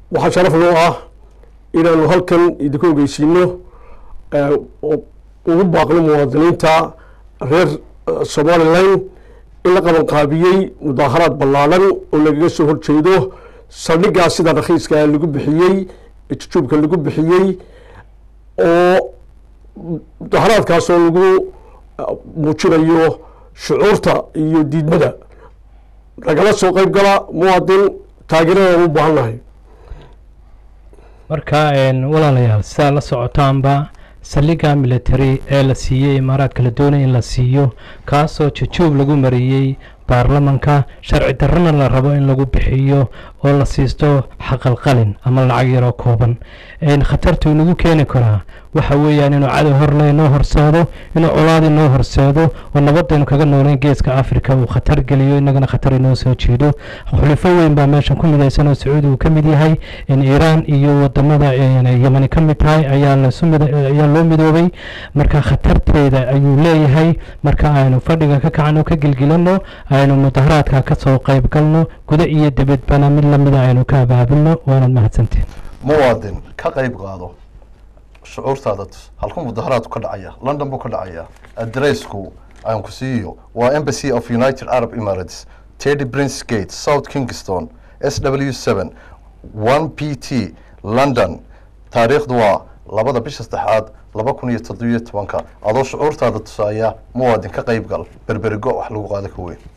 waxaa sharaf noo ah inaanu halkan idinku ogeysiino ugu baaqno muwaadiniinta reer Somaliland in la qaban qaabiyey mudaharaad ballaaran oo lagaga soo horjeedo saldhigga sida rakhiiska lagu bixiyey jujubka lagu bixiyey oo mudaharaadkaas oo lagu muujinayo shucuurta iyo diidmada lagala soo qayb gala muwaadin taageerada u baahannahay marka walaalayaal sidaa la socotaanba saldhigga military ee la siiyey imaaraadka la doonay in la siiyo kaasoo jujub lagu mariyey baarlamanka sharci darrana la rabo in lagu bixiyo oo la siisto xaqalqalin ama lacag yaroo kooban khatartu inagu keeni karaa waxa weeyaan inuu cadow horle noo horseedo inuu colaadi noo horseedo oo nabadaynu kaga noolayn geeska Afrika uu khatar geliyo inagana khatar inoo soo jeedo xulifo weyn baa meeshan ku midaysan oo Sacuudi uu ka mid yahay in Iran iyo wadamada Yemen ka mid tahay ayaa loo midoobay marka khatarteeda ayuu leeyahay marka aynu fadhiga ka kacano ka gilgilano aynu mudaharaadka ka soo qayb galno guda iyo dibadbana mid la mid aynu ka abaabulno waana mahadsantiin muwaadin ka qayb qaado shucuurtaada halka mudaharaadku ka dhacaya London buu ka dhacaya addressku aan ku siiyo waa Embassy of United Arab Emirates Teddy Prince Gate South Kingston SW7 1PT London taariikhdu waa 2 bisha 3 2017 adoo shucuurtaada tusaya muwaadin ka qayb gal berberigo wax lagu qaado ka weyn